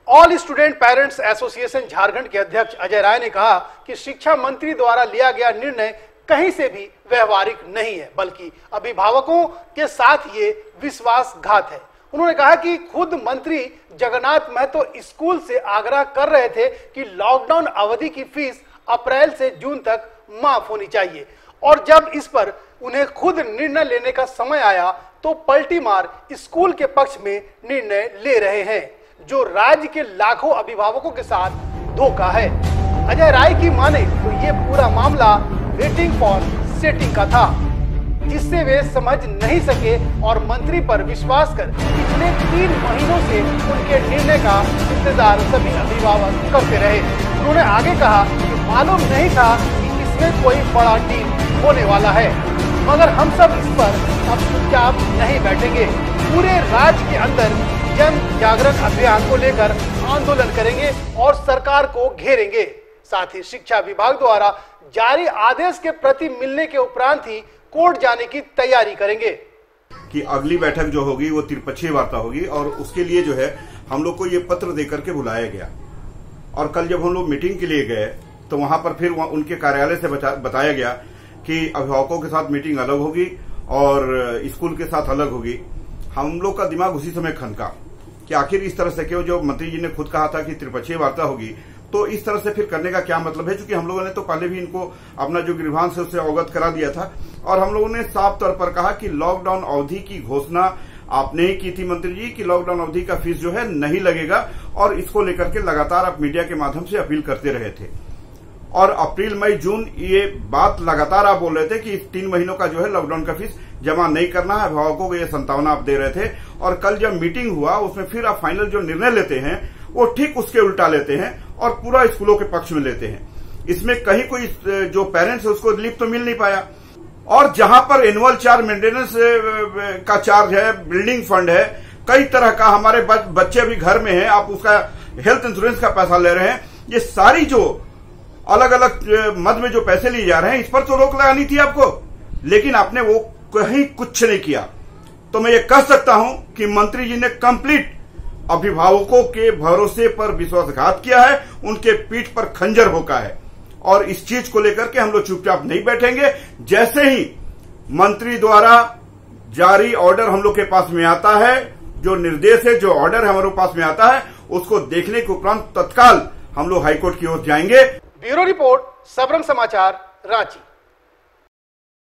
All student parents association Jharkhand के अध्यक्ष अजय राय ने कहा कि शिक्षा मंत्री द्वारा लिया गया निर्णय कहीं से भी व्यवहारिक नहीं है, बल्कि अभिभावकों के साथ ये विश्वासघात है। उन्होंने कहा कि खुद मंत्री जगन्नाथ महतो स्कूल से आग्रह कर रहे थे कि लॉकडाउन अवधि की फीस अप्रैल से जून तक माफ होनी चाहिए, और जब इस पर उन्हें खुद निर्णय लेने का समय आया तो पलटी मार स्कूल के पक्ष में निर्णय ले रहे हैं, जो राज्य के लाखों अभिभावकों के साथ धोखा है। अजय राय की माने तो ये पूरा मामला वेटिंग फॉर सेटिंग का था, जिससे वे समझ नहीं सके और मंत्री पर विश्वास कर पिछले 3 महीनों से उनके निर्णय का इंतजार सभी अभिभावक करते रहे। उन्होंने आगे कहा कि मालूम नहीं था कि इसमें कोई बड़ा डील होने वाला है, मगर हम सब इस पर अब चुपचाप नहीं बैठेंगे। पूरे राज्य के अंदर जन जागरण अभियान को लेकर आंदोलन करेंगे और सरकार को घेरेंगे। साथ ही शिक्षा विभाग द्वारा जारी आदेश के प्रति मिलने के उपरांत ही कोर्ट जाने की तैयारी करेंगे। कि अगली बैठक जो होगी वो त्रिपक्षीय वार्ता होगी और उसके लिए जो है हम लोग को ये पत्र देकर के बुलाया गया। और कल जब हम लोग मीटिंग के लिए गए तो वहां पर फिर उनके कार्यालय से बताया गया कि अभिभावकों के साथ मीटिंग अलग होगी और स्कूल के साथ अलग होगी। हम लोग का दिमाग उसी समय खनका कि आखिर इस तरह से क्यों, जो मंत्री जी ने खुद कहा था कि त्रिपक्षीय वार्ता होगी, तो इस तरह से फिर करने का क्या मतलब है। क्योंकि हम लोगों ने तो पहले भी इनको अपना जो ग्रीवांस है उससे अवगत करा दिया था और हम लोगों ने साफ तौर पर कहा कि लॉकडाउन अवधि की घोषणा आपने ही की थी मंत्री जी कि लॉकडाउन अवधि का फीस जो है नहीं लगेगा, और इसको लेकर के लगातार आप मीडिया के माध्यम से अपील करते रहे थे। और अप्रैल मई जून ये बात लगातार आप बोल रहे थे कि 3 महीनों का जो है लॉकडाउन का फीस जमा नहीं करना है, अभिभावकों को ये संतावना आप दे रहे थे। और कल जब मीटिंग हुआ उसमें फिर आप फाइनल जो निर्णय लेते हैं वो ठीक उसके उल्टा लेते हैं और पूरा स्कूलों के पक्ष में लेते हैं। इसमें कहीं कोई जो पेरेंट्स है उसको रिलीफ तो मिल नहीं पाया। और जहां पर एनुअल चार्ज, मेंटेनेंस का चार्ज है, बिल्डिंग फंड है, कई तरह का, हमारे बच्चे भी घर में हैं, आप उसका हेल्थ इंश्योरेंस का पैसा ले रहे हैं, ये सारी जो अलग अलग मद में जो पैसे लिए जा रहे हैं, इस पर तो रोक लगानी थी आपको, लेकिन आपने वो कहीं कुछ नहीं किया। तो मैं ये कह सकता हूं कि मंत्री जी ने कंप्लीट अभिभावकों के भरोसे पर विश्वासघात किया है, उनके पीठ पर खंजर भोंका है। और इस चीज को लेकर के हम लोग चुपचाप नहीं बैठेंगे। जैसे ही मंत्री द्वारा जारी ऑर्डर हम लोग के पास में आता है, जो निर्देश है, जो ऑर्डर है हमारे पास में आता है, उसको देखने के उपरांत तत्काल हम लोग हाईकोर्ट की ओर जाएंगे। ब्यूरो रिपोर्ट, सबरंग समाचार, रांची।